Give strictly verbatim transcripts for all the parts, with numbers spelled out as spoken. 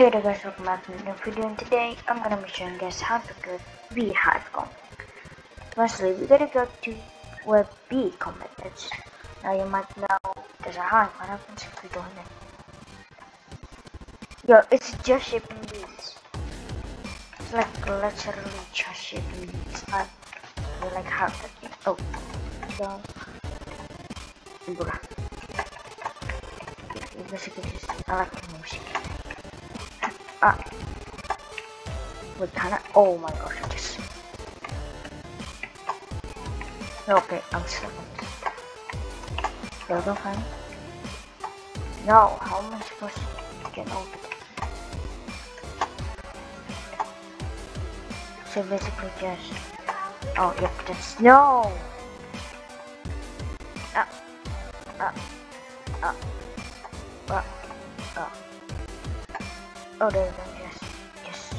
Hey there guys, welcome back to another video, and today I'm gonna be showing you guys how to get beehive comb. Firstly, we gotta go to where bee comb is. Now you might know there's a hive. What happens if we go in there? Yo, it's just shipping bees. It's like literally just shipping bees. I feel like how to get oh so you basically just I like the music. Ah, wait, can I? Oh my gosh, I just. Okay, I'm slipping. Go, go, fine. No, how am I supposed to get over there? So basically, just. Oh, yep, that's. No! Ah, ah, ah, ah, ah. Oh, there we go, yes, yes.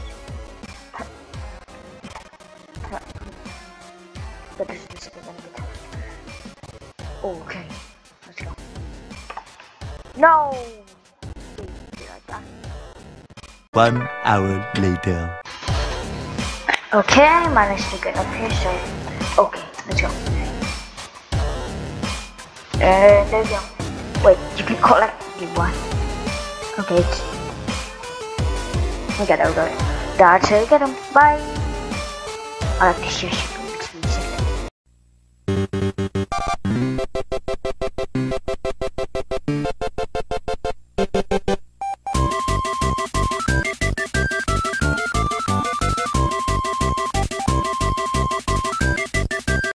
That is basically gonna be tough. Okay, let's go. No! Wait, did I die? One hour later. Okay, I managed to get up here, so. Okay, let's go. And there we go. Wait, you can collect the one. Okay, it's. We gotta go. That's it, get him. Bye. I like to share.